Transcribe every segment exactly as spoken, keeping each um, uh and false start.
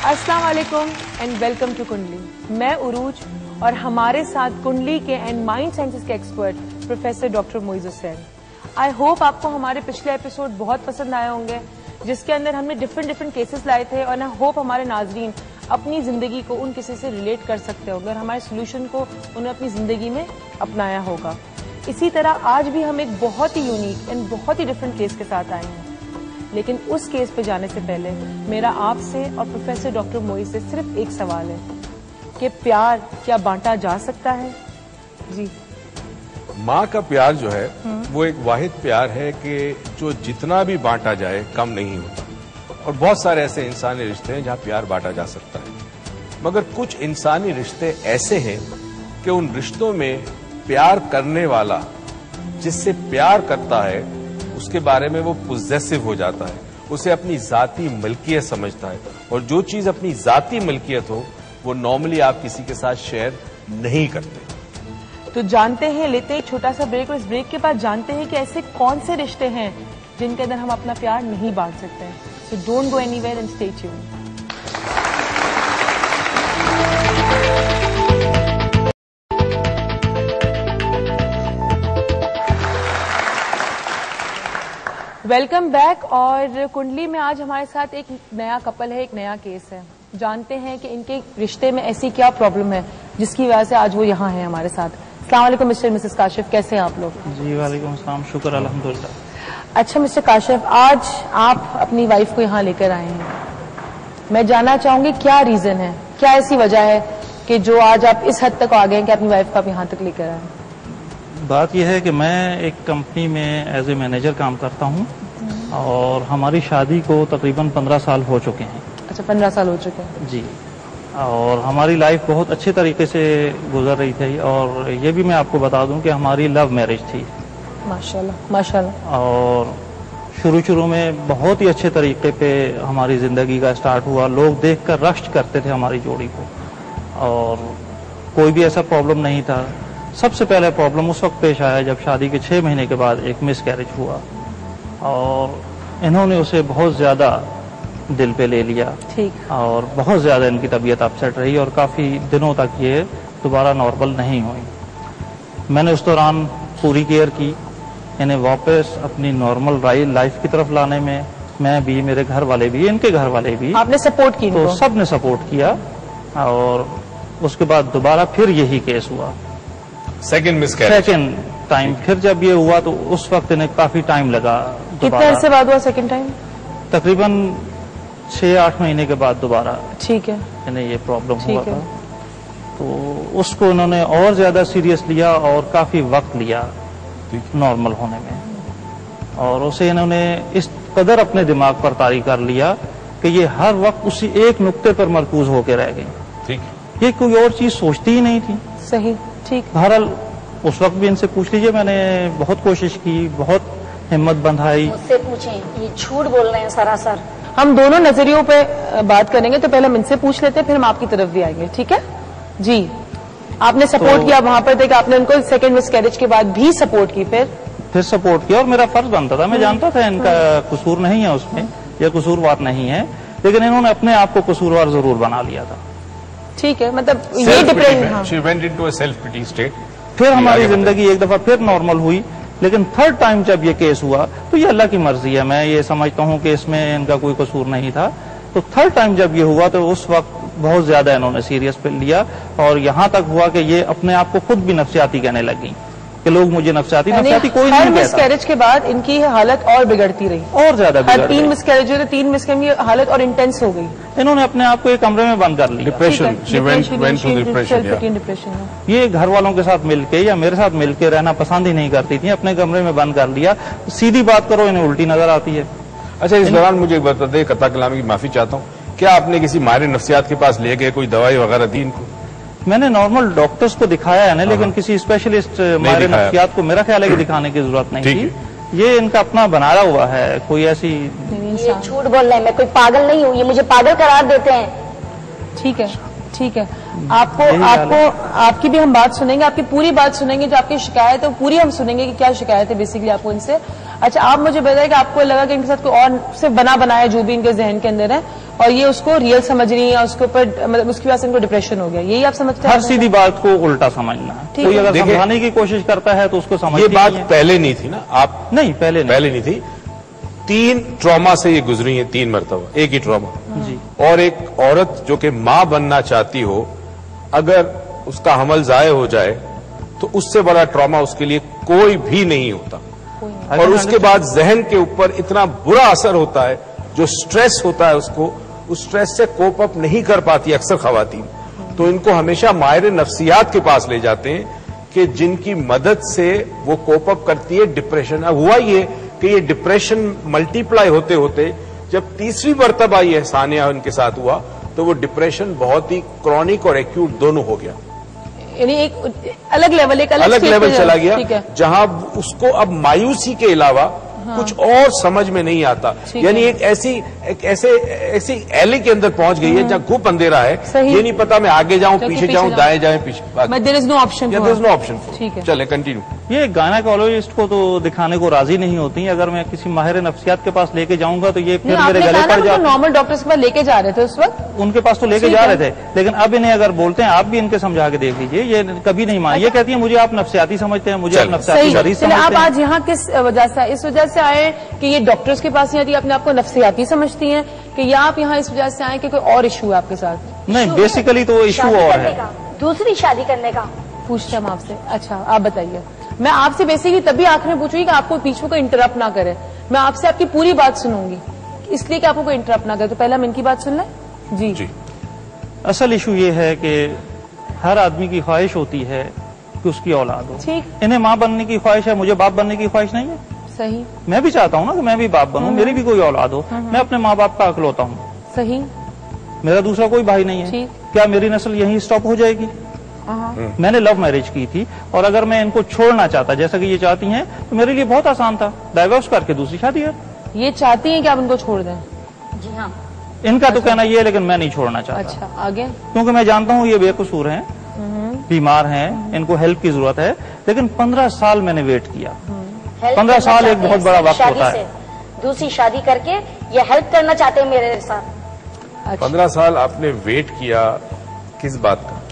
अस्सलाम वालेकुम and welcome to कुंडली। मैं उरूज और हमारे साथ कुंडली के एंड माइंड साइंसेस के expert professor doctor Moiz Hussain. I hope आपको हमारे पिछले एपिसोड बहुत पसंद आए होंगे, जिसके अंदर हमने डिफरेंट डिफरेंट केसेस लाए थे, और आई होप हमारे नाजरीन अपनी जिंदगी को उन केसेस से रिलेट कर सकते होंगे और हमारे सोल्यूशन को उन्हें अपनी जिंदगी में अपनाया होगा। इसी तरह आज भी हम एक बहुत ही यूनिक एंड बहुत ही डिफरेंट केस के साथ आए हैं, लेकिन उस केस पे जाने से पहले मेरा आपसे और प्रोफेसर डॉक्टर मोइज से सिर्फ एक सवाल है कि प्यार क्या बांटा जा सकता है? जी, माँ का प्यार जो है वो एक वाहिद प्यार है कि जो जितना भी बांटा जाए कम नहीं होता, और बहुत सारे ऐसे इंसानी रिश्ते हैं जहाँ प्यार बांटा जा सकता है, मगर कुछ इंसानी रिश्ते ऐसे हैं कि उन रिश्तों में प्यार करने वाला जिससे प्यार करता है उसके बारे में वो पोजेसिव हो जाता है, उसे अपनी जाती मलकियत समझता है, और जो चीज अपनी जाती मलकियत हो वो नॉर्मली आप किसी के साथ शेयर नहीं करते। तो जानते हैं, लेते एक छोटा सा ब्रेक, और इस ब्रेक के बाद जानते हैं कि ऐसे कौन से रिश्ते हैं जिनके अंदर हम अपना प्यार नहीं बांट सकते हैं। So don't go anywhere and stay tuned. Welcome back. और कुंडली में आज हमारे साथ एक नया कपल है, एक नया केस है। जानते हैं कि इनके रिश्ते में ऐसी क्या प्रॉब्लम है जिसकी वजह से आज वो यहाँ हैं हमारे साथ। अस्सलाम वालेकुम मिस्टर मिसेस काशिफ, कैसे हैं आप लोग? जी वालेकुम अस्सलाम, शुक्र अल्हम्दुलिल्लाह। अच्छा मिस्टर काशिफ, आज आप अपनी वाइफ को यहाँ लेकर आए हैं। मैं जानना चाहूंगी क्या रीजन है, क्या ऐसी वजह है कि जो आज आप इस हद तक आ गए हैं कि अपनी वाइफ को आप यहाँ तक लेकर आए? बात यह है कि मैं एक कंपनी में एज ए मैनेजर काम करता हूँ और हमारी शादी को तकरीबन पंद्रह साल हो चुके हैं। अच्छा, पंद्रह साल हो चुके हैं। जी, और हमारी लाइफ बहुत अच्छे तरीके से गुजर रही थी, और ये भी मैं आपको बता दूं कि हमारी लव मैरिज थी। माशाल्लाह माशाल्लाह। और शुरू शुरू में बहुत ही अच्छे तरीके पे हमारी जिंदगी का स्टार्ट हुआ। लोग देखकर रश करते थे हमारी जोड़ी को, और कोई भी ऐसा प्रॉब्लम नहीं था। सबसे पहले प्रॉब्लम उस वक्त पेश आया जब शादी के छह महीने के बाद एक मिस कैरेज हुआ, और इन्होंने उसे बहुत ज्यादा दिल पे ले लिया। ठीक। और बहुत ज्यादा इनकी तबीयत अपसेट रही, और काफी दिनों तक ये दोबारा नॉर्मल नहीं हुई। मैंने उस दौरान पूरी केयर की, इन्हें वापस अपनी नॉर्मल लाइफ की तरफ लाने में मैं भी, मेरे घर वाले भी, इनके घर वाले भी। आपने सपोर्ट की? तो सब ने सपोर्ट किया, और उसके बाद दोबारा फिर यही केस हुआ, सेकंड मिसकैरेज। सेकंड टाइम फिर जब ये हुआ तो उस वक्त इन्हें काफी टाइम लगा। कितने अरसे बाद हुआ सेकंड टाइम? तकरीबन छह आठ महीने के बाद दोबारा। ठीक है। इन्हें ये प्रॉब्लम हुआ था, तो उसको उन्होंने और ज्यादा सीरियस लिया और काफी वक्त लिया नॉर्मल होने में, और उसे इन्होंने इस कदर अपने दिमाग पर तारी कर लिया कि ये हर वक्त उसी एक नुक्ते पर मरकूज होकर रह गई। ठीक। ये कोई और चीज सोचती ही नहीं थी। सही। ठीक। बहरहाल उस वक्त भी इनसे पूछ लीजिए, मैंने बहुत कोशिश की, बहुत हिम्मत बंधाई। मुझसे पूछें, ये झूठ बोल रहे हैं सरासर। हम दोनों नजरियों पे बात करेंगे, तो पहले हम इनसे पूछ लेते हैं, फिर हम आपकी तरफ भी आएंगे। ठीक है जी। आपने सपोर्ट तो, किया वहां पर थे कि आपने उनको सेकंड मिसकैरेज के बाद भी सपोर्ट की? फिर फिर सपोर्ट किया, और मेरा फर्ज बनता था। मैं जानता था इनका कसूर नहीं है उसमें, या कसूरवार नहीं है, लेकिन इन्होंने अपने आप को कसूरवार जरूर बना लिया था। ठीक है, मतलब ये depend. She went into a self pity state. फिर हमारी जिंदगी एक दफा फिर नॉर्मल हुई, लेकिन थर्ड टाइम जब ये केस हुआ तो ये अल्लाह की मर्जी है। मैं ये समझता हूँ कि इसमें इनका कोई कसूर नहीं था। तो थर्ड टाइम जब ये हुआ तो उस वक्त बहुत ज्यादा इन्होंने सीरियस पे लिया, और यहाँ तक हुआ कि ये अपने आप को खुद भी नफसियाती कहने लगी कि लोग मुझे नफसियाती नफसियाती कोई नहीं कहता। मिसकैरेज के बाद इनकी हालत और बिगड़ती रही, और ज्यादा बिगड़ तीन मिसकैरेज हुए, तीन मिसकैरेज में हालत और इंटेंस हो गई। इन्होंने अपने आप को एक कमरे में बंद कर लिया। Depression, depression. ये घर वालों के साथ मिलके या मेरे साथ मिलके रहना पसंद ही नहीं करती थी, अपने कमरे में बंद कर लिया। सीधी बात करो, इन्हें उल्टी नजर आती है। अच्छा, इस दौरान मुझे एक बता दे, कता कलामी की माफी चाहता हूँ, क्या आपने किसी माहिर नफ्सियात के पास ले गए, कोई दवाई वगैरह दी इनको? मैंने नॉर्मल डॉक्टर्स को दिखाया है ना, लेकिन किसी स्पेशलिस्ट माहिर नफ्सियात को मेरा ख्याल है कि दिखाने की जरूरत नहीं थी। ये इनका अपना बनाया हुआ है, कोई ऐसी। ये झूठ बोल रहे हैं, मैं कोई पागल नहीं हूँ, ये मुझे पागल करार देते हैं। ठीक है ठीक है, आपको आपको आपकी भी हम बात सुनेंगे, आपकी पूरी बात सुनेंगे। जो आपकी शिकायत है वो पूरी हम सुनेंगे कि क्या शिकायत है बेसिकली आपको इनसे। अच्छा, आप मुझे बताइए कि आपको लगा कि इनके साथ कोई और से बना बनाया जो भी इनके जहन के अंदर है اور یہ اس کو ریئل سمجھ رہی ہیں, اس کے اوپر مطلب اس کی وجہ سے ان کو ڈپریشن ہو گیا, یہی آپ سمجھتے ہیں؟ ہر سیدھی بات کو الٹا سمجھنا ہے. کوئی اگر سمجھانے کی کوشش کرتا ہے تو اس کو سمجھنا. یہ بات پہلے نہیں تھی نا, آپ نہیں پہلے پہلے نہیں تھی. تین ٹراما سے یہ گزری ہیں, تین مرتبہ ایک ہی ٹراما. جی. اور ایک عورت جو کہ ماں بننا چاہتی ہو, اگر اس کا حمل ضائع ہو جائے تو اس سے بڑا ٹراما اس کے لیے کوئی بھی نہیں ہوتا. اور اس کے بعد ذہن کے اوپر اتنا برا اثر ہوتا ہے, جو سٹریس ہوتا ہے اس کو, اس سٹریس سے کوپ اپ نہیں کر پاتی اکثر خواتین. تو ان کو ہمیشہ ماہر نفسیات کے پاس لے جاتے ہیں کہ جن کی مدد سے وہ کوپ اپ کرتی ہے ڈپریشن. اب ہوا یہ کہ یہ ڈپریشن ملٹی پلائی ہوتے ہوتے جب تیسری مرتبہ یہ ثانیہ ان کے ساتھ ہوا تو وہ ڈپریشن بہت ہی کرونک اور ایکیوٹ دونوں ہو گیا. یعنی ایک الگ لیول, ایک الگ لیول چلا گیا, جہاں اس کو اب مایوسی کے علاوہ کچھ اور سمجھ میں نہیں آتا. یعنی ایک ایسی ایک ایسے ایسی ایلی کے اندر پہنچ گئی ہے جہاں گھپ اندھیرا ہے, یہ نہیں پتا میں آگے جاؤں پیچھے جاؤں دائیں جائیں پیچھے. There is no option. There is no option. چلے کنٹینیو. یہ گائنیکولوجسٹ کو تو دکھانے کو راضی نہیں ہوتی. اگر میں کسی ماہر نفسیات کے پاس لے کے جاؤں گا تو یہ پھر میرے گلے پڑ جاتا. نارمل ڈاکٹرس کے پاس لے کے جا رہے تھے اس وقت, ان کے پاس تو لے کے جا رہے تھے, لیکن اب انہیں اگر بولتے ہیں آپ بھی ان کے سمجھا کے دیکھ لیجیے, یہ کبھی نہیں مان. یہ کہتی ہیں مجھے آپ نفسیاتی سمجھتے ہیں, مجھے آپ نفسیاتی مریض سمجھتے ہیں. آپ آج یہاں کس وجہ سے, اس وجہ سے آئے کہ یہ ڈاکٹرس کے پاس نہیں آتی, اپنے آپ کو نفسیاتی سمجھتی ہیں, کہ یا آپ یہاں اس وجہ سے آئے کہ کوئی اور ایشو ہے آپ کے ساتھ؟ نہیں, بیسیکلی تو ایشو اور ہے, دوسری شادی کرنے کا. پوچھتے ہیں ہم آپ سے. اچھا آپ بتائیے. میں آپ سے بیسیکلی تبھی آخر میں پوچھوں گی کہ آپ کو بیچ میں کوئی انٹرپٹ نہ کرے. میں آپ سے آپ کی پوری بات سنوں گی, اس لیے کہ آپ کو کوئی انٹرپٹ نہ کرے. تو پہلے ہم ان کی بات سن لیں. جی جی. اصل ایشو یہ ہے کہ ہر آدمی کی خواہش ہوتی ہے کہ اس کی اولاد ہو. ٹھیک. انہیں ماں بننے کی خواہش ہے, مجھے باپ بننے کی خواہش نہیں ہے. صحیح. میں بھی چاہتا ہوں نا کہ میں بھی باپ بنوں, میری بھی کوئی اولاد ہو. میں اپنے ماں باپ کا اکلوتا ہوں. صحیح. میرا دوسرا کوئی بھائی نہیں ہے. کیا میری نسل یہیں اسٹاپ ہو جائے گی؟ میں نے لو میرج کی تھی, اور اگر میں ان کو چھوڑنا چاہتا جیسا کہ یہ چاہتی ہیں تو میرے لیے بہت آسان تھا, ڈائیورس کر کے دوسری شادی کر. یہ چاہتی ہیں کہ آپ ان کو چھوڑ دیں؟ جی ہاں. ان کا تو کہنا یہ ہے, لیکن میں نہیں چھوڑنا چاہتا. اچھا آگے. کیونکہ میں جانتا ہوں یہ بے قصور ہیں, بیمار ہیں, ان کو ہیلپ کی ضرورت ہے, لیکن پندرہ سال میں نے ویٹ کیا. پندرہ سال ایک بہت بڑا وقت ہوتا ہے. دوسری شادی کر کے یہ ہیلپ کرنا چاہتے ہیں میرے ساتھ. پندرہ سال آپ نے ویٹ کیا کس بات کا؟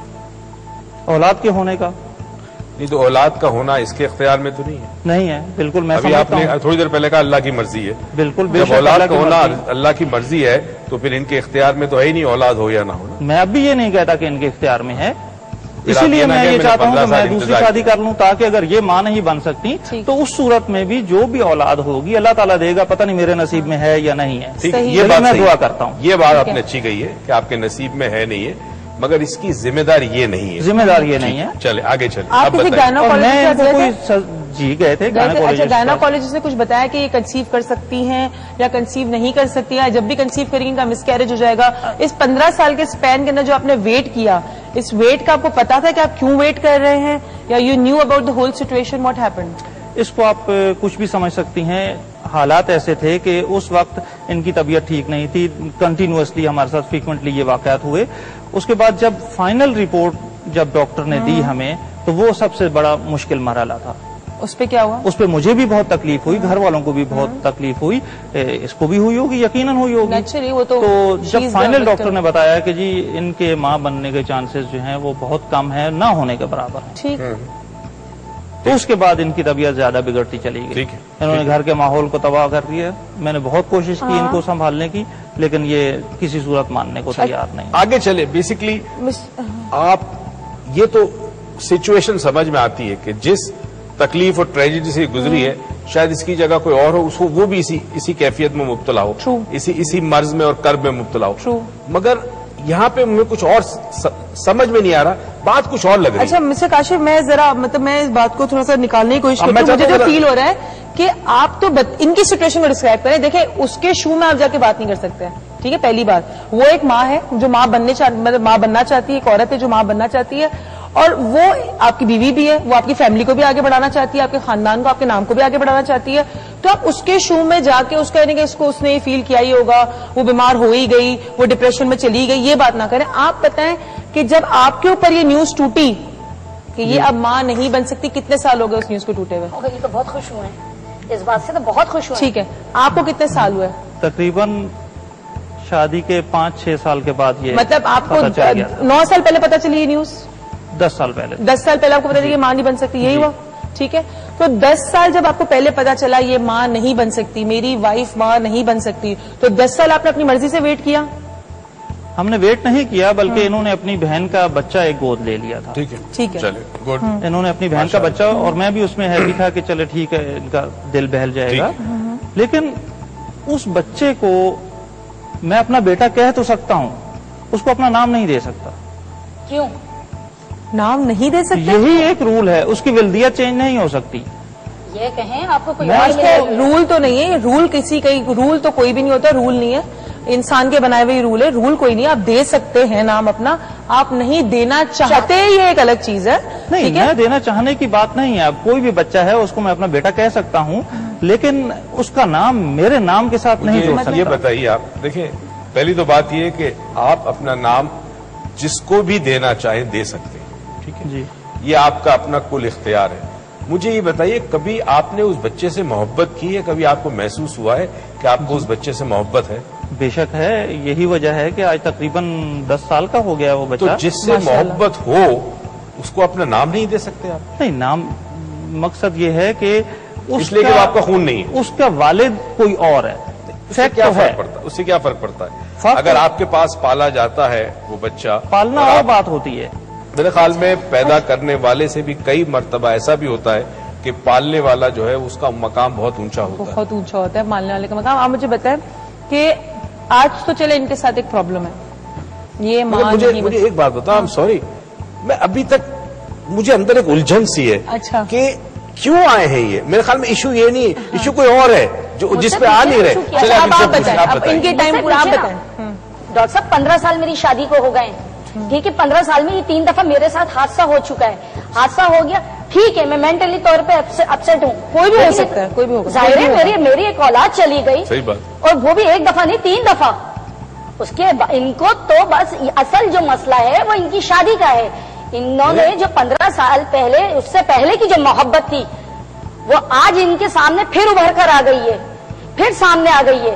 اولاد کے ہونے کا. نہیں تو اولاد کا ہونا اس کے اختیار میں تو نہیں ہے. نہیں ہے, بالکل. میں ابھی آپ نے تھوڑی دیر پہلے کہا اللہ کی مرضی ہے. بالکل. جب اولاد کا ہونا اللہ کی مرضی ہے تو پھر ان کے اختیار میں تو ہے ہی نہیں اولاد ہو یا نہ ہونا. میں اب بھی یہ نہیں کہتا کہ ان کے اختیار میں ہے, اسی لیے میں یہ چاہتا ہوں کہ میں دوسری شادی کر لوں, تاکہ اگر یہ ماں نہیں بن سکتی تو اس صورت میں بھی جو بھی اولاد ہوگی اللہ تعالیٰ دے گا, پتہ نہیں میرے نصیب میں ہے یا نہیں ہے. یہ بات میں دعا کرتا ہوں. یہ بات آپ نے اچھی کہی ہے کہ آپ کے نصیب میں ہے نہیں ہے, مگر اس کی ذمہ داری یہ نہیں ہے. ذمہ داری یہ نہیں ہے. چلے آگے چلے. آپ کسی گائنیکولوجسٹ جی گئے تھے, گائنیکولوجسٹ نے کچھ بتایا کہ یہ کنسیو کر سکتی ہیں یا کنسیو نہیں کر سکتی ہے, جب بھی کنسیو کریں گی ان کا مس کیریج ہو جائے گا. اس پندرہ سال کے اسپین کے اندر جو آپ نے ویٹ کیا, اس ویٹ کا آپ کو پتا تھا کہ آپ کیوں ویٹ کر رہے ہیں, یا you knew about the whole situation, what happened? اس کو آپ کچھ بھی سمجھ سکتی ہیں. حالات ایسے تھے کہ اس وقت ان کی طبیعت ٹھیک نہیں تھی, کنٹینیوسلی ہمارے ساتھ فریکوینٹلی یہ واقعات ہوئے. اس کے بعد جب فائنل رپورٹ جب ڈاکٹر نے دی ہمیں, تو وہ سب سے بڑا مشکل مرحلہ تھا. اس پہ کیا ہوا؟ اس پہ مجھے بھی بہت تکلیف ہوئی, گھر والوں کو بھی بہت تکلیف ہوئی, اس کو بھی ہوئی ہوگی, یقیناً ہوئی ہوگی. وہ تو جب فائنل ڈاکٹر نے بتایا کہ جی ان کے ماں بننے کے چانسز جو ہیں وہ بہت کم ہیں, نہ ہونے کے برابر ہیں, ٹھیک, تو اس کے بعد ان کی طبیعت زیادہ بگڑتی چلی گئی. انہوں نے گھر کے ماحول کو تباہ کر دیا. میں نے بہت کوشش کی ان کو سنبھالنے کی, لیکن یہ کسی صورت ماننے کو تیار نہیں. آگے چلے. بیسیکلی آپ یہ تو سچویشن سمجھ میں آتی ہے کہ جس تکلیف اور ٹریجڈی سے گزری ہے, شاید اس کی جگہ کوئی اور ہو, اس کو وہ بھی اسی اسی کیفیت میں مبتلا ہو, اسی اسی مرض میں اور کرب میں مبتلا ہو. مگر یہاں پہ مجھے کچھ اور سمجھ میں نہیں آ رہا, بات کچھ اور لگ رہی ہے. اچھا مسٹر کاشف, میں ذرا مطلب میں اس بات کو تھوڑا سا نکالنے کی کوشش کرتی ہوں. مجھے جو فیل ہو رہا ہے کہ آپ تو ان کی سچویشن کو ڈسکرائب کریں. دیکھیں اس کے شو میں آپ جا کے بات نہیں کر سکتے, ٹھیک ہے. پہلی بات, وہ ایک ماں ہے جو ماں بننے مطلب ماں بننا چاہتی ہے, ایک عورت ہے جو ماں بننا چاہتی ہے, اور وہ آپ کی بیوی بھی ہے, وہ آپ کی فیملی کو بھی آگے بڑھانا چاہتی ہے, آپ کے خاندان کو, آپ کے نام کو بھی آگے بڑھانا چاہتی ہے. تو آپ اس کے شو میں جا کے اس کہنے کہ اس کو اس نے یہ فیل کیا ہی ہوگا, وہ بیمار ہو ہی گئی, وہ ڈپریشن میں چلی گئی, یہ بات نہ کریں. آپ بتائیں کہ جب آپ کے اوپر یہ نیوز ٹوٹی کہ یہ اب ماں نہیں بن سکتی, کتنے سال ہو گئے اس نیوز کو ٹوٹے ہوئے؟ یہ تو بہت خوش ہوئے ہیں اس بات سے, تو بہت خوش ہوئے. ٹھیک ہے, آپ کو کتنے سال ہوئے؟ تقریباً شادی کے پانچ چھ سال کے بعد یہ مطلب آپ کو پتہ چل گیا تھا۔ نو سال پہلے پتا چلی یہ نیوز؟ دس سال پہلے دس سال پہلے آپ کو پتا چلا کہ ماں نہیں بن سکتی، یہی ہوا؟ ٹھیک ہے، تو دس سال جب آپ کو پہلے پتا چلا یہ ماں نہیں بن سکتی، میری وائف ماں نہیں بن سکتی، تو دس سال آپ نے اپنی مرضی سے ویٹ کیا؟ ہم نے ویٹ نہیں کیا، بلکہ انہوں نے اپنی بہن کا بچہ ایک گود لے لیا تھا۔ ٹھیک ہے ٹھیک ہے، چلے گڈ۔ انہوں نے اپنی بہن کا بچہ، اور میں بھی اس میں ہیپی تھا کہ چلے ٹھیک ہے ان کا دل بہل جائے گا، لیکن اس بچے کو میں اپنا بیٹا کہہ تو سکتا ہوں، اس کو اپنا نام نہیں دے سکتا۔ کیوں؟ نام نہیں دے سکتے؟ یہی ایک رول ہے، اس کی ولدیت چینج نہیں ہو سکتی۔ یہ کہیں آپ کو کوئی میں اور اس ملے کو گی؟ رول تو نہیں ہے یہ، رول کسی کا رول تو کوئی بھی نہیں ہوتا، رول نہیں ہے، انسان کے بنائے ہوئے رول ہے، رول کوئی نہیں ہے۔ آپ دے سکتے ہیں نام اپنا، آپ نہیں دینا چاہتے یہ ایک الگ چیز ہے۔ نہیں، ٹھیک ہے، میں دینا چاہنے کی بات نہیں ہے، اب کوئی بھی بچہ ہے اس کو میں اپنا بیٹا کہہ سکتا ہوں، لیکن اس کا نام میرے نام کے ساتھ نہیں جوڑ یہ سکتا۔ بتائیے آپ دیکھیں، پہلی تو بات یہ ہے کہ آپ اپنا نام جس کو بھی دینا چاہیں دے سکتے ہیں، ٹھیک ہے، جی یہ آپ کا اپنا کل اختیار ہے۔ مجھے یہ بتائیے کبھی آپ نے اس بچے سے محبت کی ہے؟ کبھی آپ کو محسوس ہوا ہے کہ آپ کو اس بچے سے محبت ہے؟ بے شک ہے، یہی وجہ ہے کہ آج تقریباً دس سال کا ہو گیا وہ تو بچہ۔ جس سے محبت ہو اس کو اپنا نام نہیں دے سکتے آپ؟ نہیں، نام مقصد یہ ہے کہ اس لیے کہ وہ آپ کا خون نہیں ہے، اس کا والد کوئی اور ہے، اس سے کیا فرق پڑتا ہے؟ اس سے کیا فرق پڑتا ہے؟ فرق اگر آپ کے پاس پالا جاتا ہے وہ بچہ، پالنا اور اور آپ- بات ہوتی ہے۔ میرے خیال میں پیدا کرنے والے سے بھی کئی مرتبہ ایسا بھی ہوتا ہے کہ پالنے والا جو ہے اس کا مقام بہت اونچا ہوتا ہے۔ بہت اونچا ہوتا ہے ماننے والے کا مقام۔ آپ مجھے بتائیں کہ آج تو چلے ان کے ساتھ ایک پرابلم ہے، یہ مگر ماں مجھے نہیں مجھے ایک بات بتا، I'm sorry، میں ابھی تک مجھے اندر ایک الجھن سی ہے اچھا۔ کہ کیوں آئے ہیں یہ؟ میرے خیال میں ایشو یہ نہیں، ایشو کوئی اور ہے جو جس پہ آ نہیں رہے۔ issue کیا؟ چلے اب ان سے آپ پوچھیں، بتائیں، آپ اب ان کے بتائیں۔ ٹائم پورا آپ مجھ سے بتائیں۔ پوچھے ڈاکٹر صاحب پندرہ سال میری شادی کو ہو گئے، ٹھیک ہے، پندرہ سال میں یہ تین دفعہ میرے ساتھ حادثہ ہو چکا ہے، حادثہ ہو گیا، ٹھیک ہے، میں مینٹلی طور پہ اپسیٹ ہوں، کوئی بھی ہو سکتا ہے، کوئی بھی ہوگا، ظاہر ہے میری میری ایک اولاد چلی گئی، صحیح بات۔ اور وہ بھی ایک دفعہ نہیں تین دفعہ۔ اس کے ان کو تو بس اصل جو مسئلہ ہے وہ ان کی شادی کا ہے۔ انہوں نے جو پندرہ سال پہلے، اس سے پہلے کی جو محبت تھی وہ آج ان کے سامنے پھر ابھر کر آ گئی ہے، پھر سامنے آ گئی ہے۔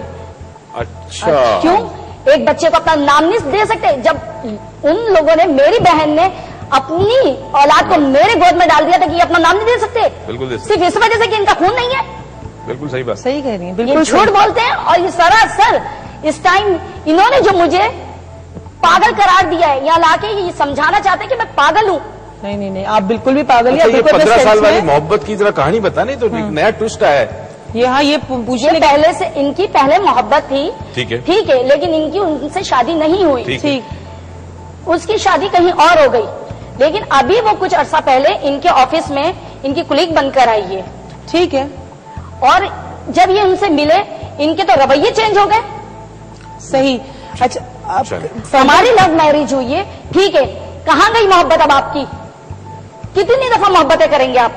اچھا کیوں ایک بچے کو اپنا نام نہیں دے سکتے؟ جب ان لوگوں نے، میری بہن نے اپنی اولاد کو میرے گود میں ڈال دیا تھا کہ یہ اپنا نام نہیں دے سکتے، بالکل دے سکتے، صرف اس وجہ سے کہ ان کا خون نہیں ہے۔ بالکل صحیح بات۔ صحیح کہہ رہی ہیں، یہ بالکل جھوٹ بولتے ہیں، اور یہ سراسر اس ٹائم انہوں نے جو مجھے پاگل قرار دیا ہے، یہاں لا کے یہ سمجھانا چاہتے ہیں کہ میں پاگل ہوں۔ نہیں نہیں نہیں، آپ بالکل بھی پاگل اچھا، ہیں، یہ بالکل اپنے پندرہ سال sense والی میں- محبت کی ذرا کہانی بتانے تو ایک نیا ٹوسٹ آیا ہے۔ یہ ہاں یہ پوچھنے یہ لگے پہلے سے ان کی پہلے محبت تھی، ٹھیک ہے، ٹھیک ہے، لیکن ان کی ان سے شادی نہیں ہوئی، ٹھیک ہے، ٹھیک، اس کی شادی کہیں اور ہو گئی، لیکن ابھی وہ کچھ عرصہ پہلے ان کے آفس میں ان کی کلیگ بن کر آئی ہے، ٹھیک ہے، اور جب یہ ان سے ملے ان کے تو رویے چینج ہو گئے۔ صحیح۔ اچھا اب چلیں۔ ہماری لو میرج ہوئی ہے، ٹھیک ہے، کہاں گئی محبت اب آپ کی؟ کتنی دفعہ محبتیں کریں گے آپ؟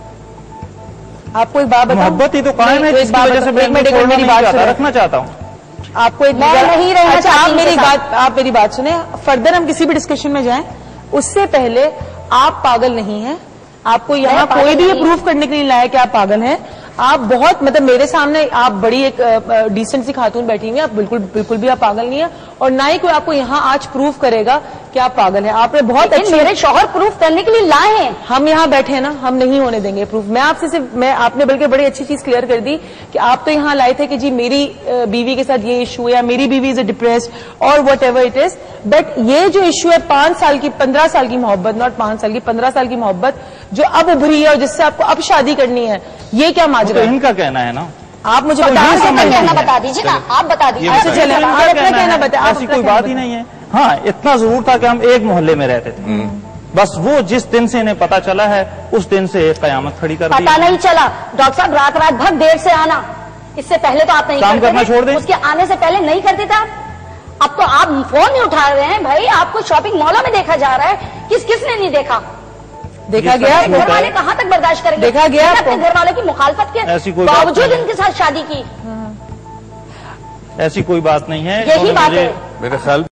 آپ کو ایک بات بتاؤں؟ محبت ہی تو قائم ہے نہیں، جس کی ایک وجہ بات سے بتاؤں، میں ایک منٹ، ایک منٹ، چھوڑنا میری نہیں بات چاہتا، سنیں۔ رکھنا چاہتا ہوں۔ آپ کو ایک میں نہیں رہنا اچھا، چاہتی آپ ان میری کے ساتھ۔ بات آپ میری بات سنیں، فردر ہم کسی بھی ڈسکشن میں جائیں اس سے پہلے آپ پاگل نہیں ہیں، آپ کو یہاں پاگل کوئی بھی یہ نہیں پروف کرنے کے لیے لایا کہ آپ پاگل ہیں۔ آپ بہت مطلب میرے سامنے آپ بڑی ایک ڈیسنٹ سی خاتون بیٹھی ہوئی ہیں، آپ بالکل بالکل بھی آپ پاگل نہیں ہیں، اور نہ ہی کوئی آپ کو یہاں آج پروف کرے گا کہ آپ پاگل ہیں۔ آپ نے بہت لیکن اچھی میرے شوہر پروف کرنے کے لیے لائے ہیں۔ ہم یہاں بیٹھے ہیں نا، ہم نہیں ہونے دیں گے پروف۔ میں آپ سے صرف میں آپ نے بلکہ بڑی اچھی چیز کلیئر کر دی کہ آپ تو یہاں لائے تھے کہ جی میری بیوی کے ساتھ یہ ایشو ہے، یا میری بیوی از اے ڈپریسڈ اور whatever it is, but یہ جو ایشو ہے پانچ سال کی پندرہ سال کی محبت، ناٹ پانچ سال کی پندرہ سال کی محبت جو اب ابھری ہے اور جس سے آپ کو اب شادی کرنی ہے، یہ کیا تو ماجرا ہے؟ ان کا کہنا ہے نا، آپ مجھے بتا بتا یہ دیں، سمجھ کہنا نہیں ہے۔ بتا دیجیے نا، آپ بتا دیجیے۔ یہ اچھا بتائیں۔ چلیں، ان آپ کا اپنا کہنا کہنا ہے، بتائیں، آپ ایسی اپنا کوئی کہنا بات ہی نہیں ہے۔ ہاں اتنا ضرور تھا کہ ہم ایک محلے میں رہتے تھے، بس وہ جس دن سے انہیں پتا چلا ہے اس دن سے ایک قیامت کھڑی کر دی۔ پتا نہیں چلا ڈاکٹر صاحب، رات رات بھر دیر سے آنا، اس سے پہلے تو آپ نہیں کام کرتے کرنا تھے، چھوڑ دیں۔ اس کے آنے سے پہلے نہیں کرتے تھے آپ، اب تو آپ فون نہیں اٹھا رہے ہیں بھائی، آپ کو شاپنگ مالوں میں دیکھا جا رہا ہے، کس کس نے نہیں دیکھا؟ دیکھا یہ گیا سب آپ گھر کو؟ والے کہاں تک برداشت کریں گے؟ دیکھا گیا میں نے آپ کو؟ اپنے گھر والوں کی مخالفت کے ایسی کوئی بات باوجود نہیں۔ ان کے ساتھ شادی کی، ایسی کوئی بات نہیں ہے، یہی انہوں نے بات مجھے ہے۔ میرے خیال